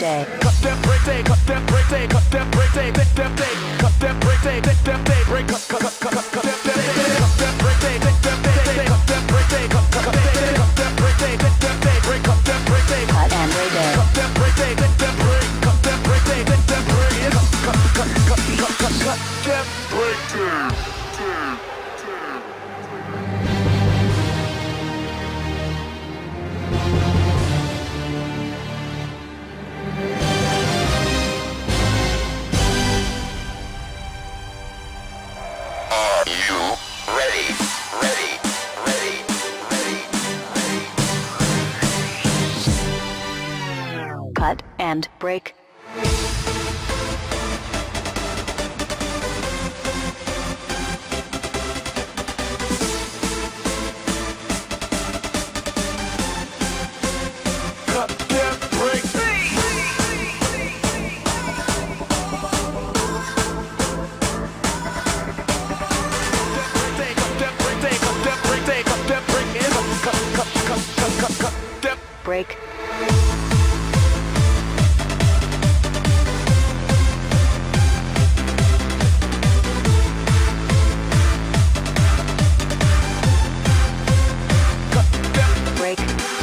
day. Cut that break day, cut that break day, cut that break day, take that day, cut that break day, take that day, break cut that day, cut that break day, take that day, cut that break day, cut that break day, take that day, break cut that break day, Cut and break day. cut that break day, take that break, cut that break day, take that break, cut that break day. Cut and break. Cut that break. Break. Break.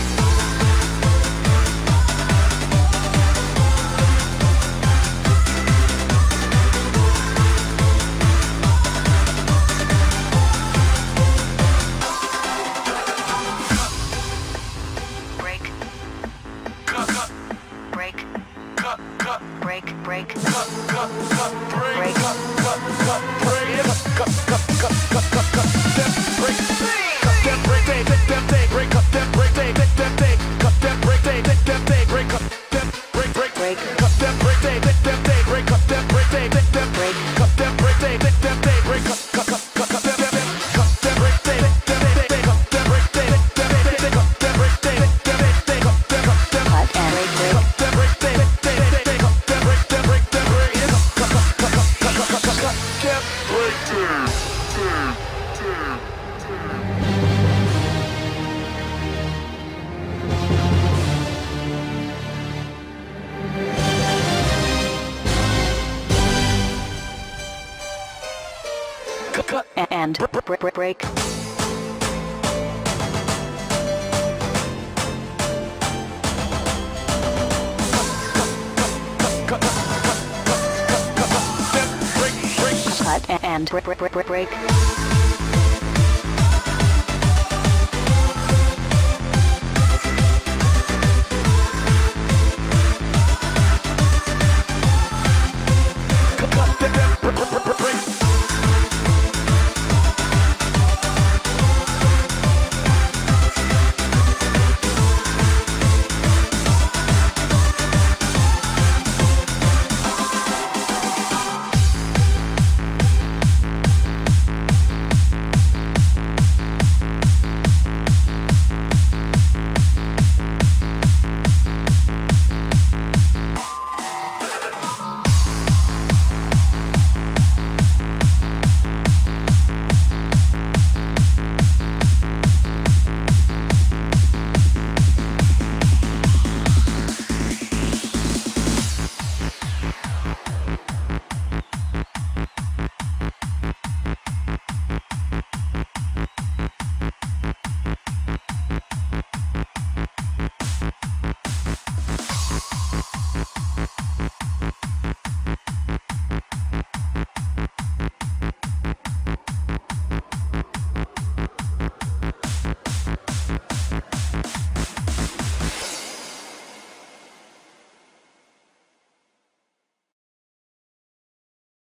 And break. Cut and break.